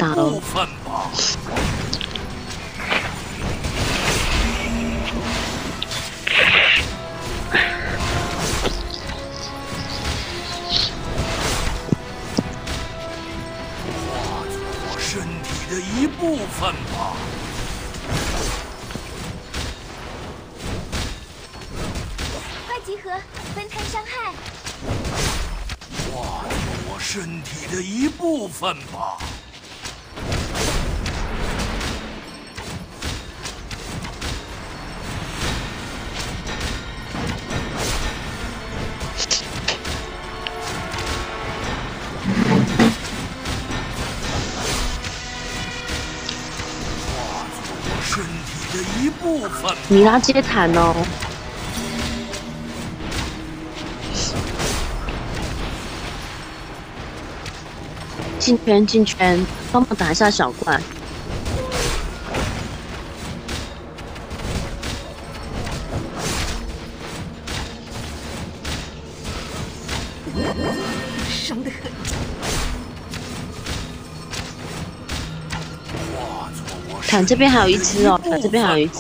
打了。 身体的一部分吧。 快集合，分摊伤害。 化作我身体的一部分吧。身体的一部分。 米拉接坦哦，进圈进圈，帮忙打一下小怪。 伤得很。 坦这边还有一只哦，坦这边还有一只。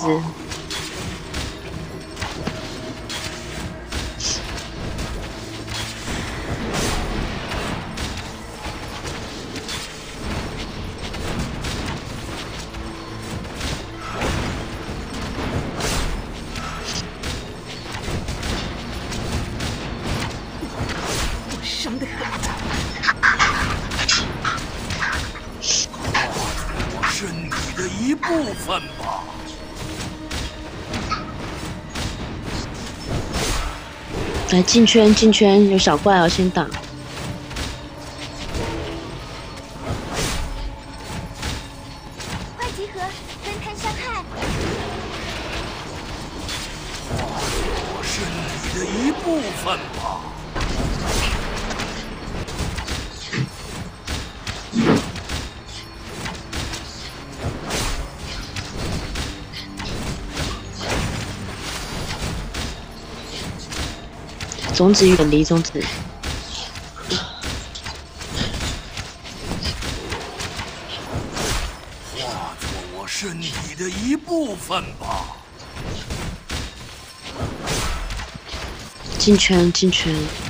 我伤得很。 身体的一部分吧。 来进圈进圈，有小怪哦，先打。 快集合，分摊伤害。 我身体的一部分吧。 种子远离种子。 化作我身体的一部分吧。 进圈进圈。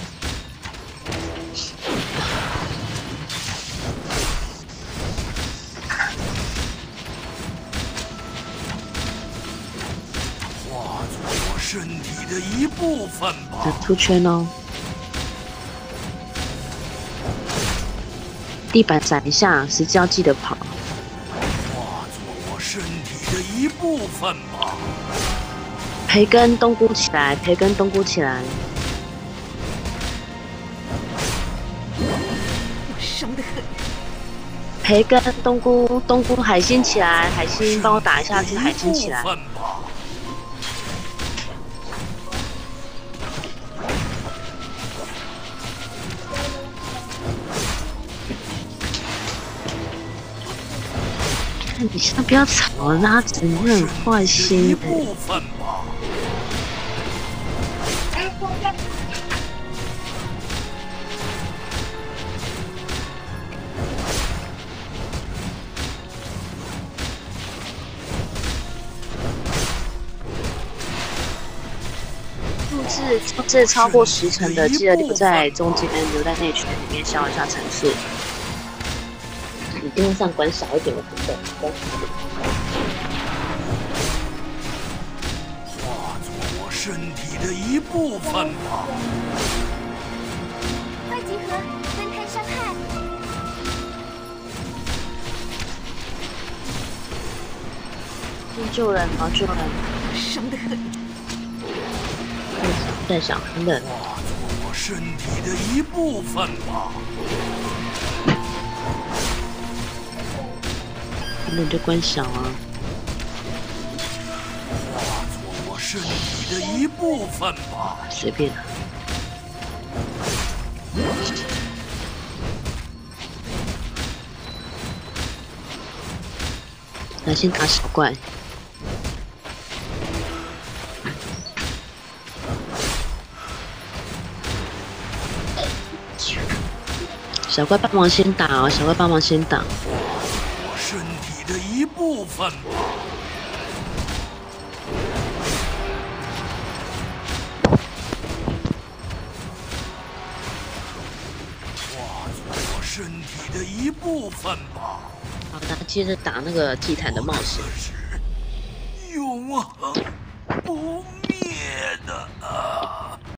化作我身体的一部分吧。 出圈哦。地板闪一下，时机要记得跑。 化作我身体的一部分吧。 培根冬菇起来，培根冬菇起来。 我伤得很。 培根冬菇冬菇海星起来，海星帮我打一下只海星起来。你现在不要吵了，拉子你很坏心的。复制超过10层的，记得留在中间，留在内圈里面消一下层数。你电视上关小一点的部分，关小一点。 化作我身体的一部分吧。 快集合，分摊伤害。 救人啊！救人！ 伤得很。 在想，真的。 化作我身体的一部分吧。 那你就关小啊。 化作我身体的一部分吧。 随便。来，先打小怪。小怪帮忙先打哦，小怪帮忙先打。 一部分吧。化作我身体的一部分吧。 好的，接着打那个祭坛的冒险。 是永恒不灭的。